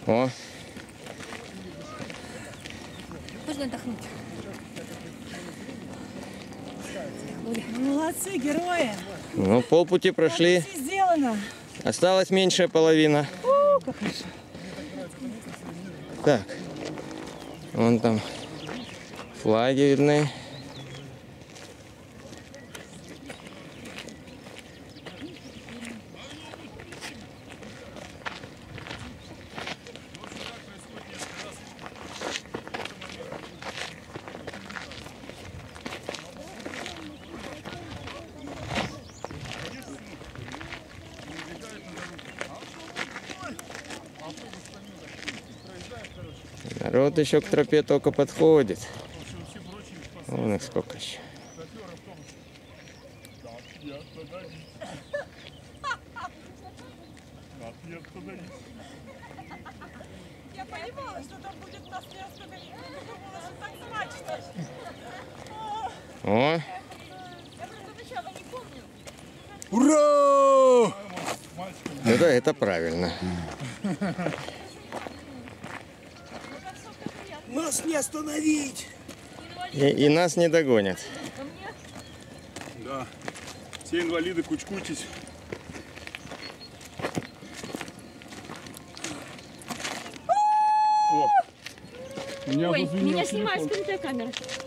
О. Можно отдохнуть. Молодцы, герои. Ну, полпути прошли. Все сделано. Осталась меньшая половина. Как хорошо. Так. Вон там флаги видны. Народ еще к тропе только подходит. Вон их сколько еще. Я понимала, что там будет нас не остановить. Я думала, что так смачно. О! Я просто сначала не помню. Ура! Это правильно. Нас не остановить! И нас не догонят. Да. Все инвалиды, кучкуйтесь. О! Ой, меня снимает скрытая камера.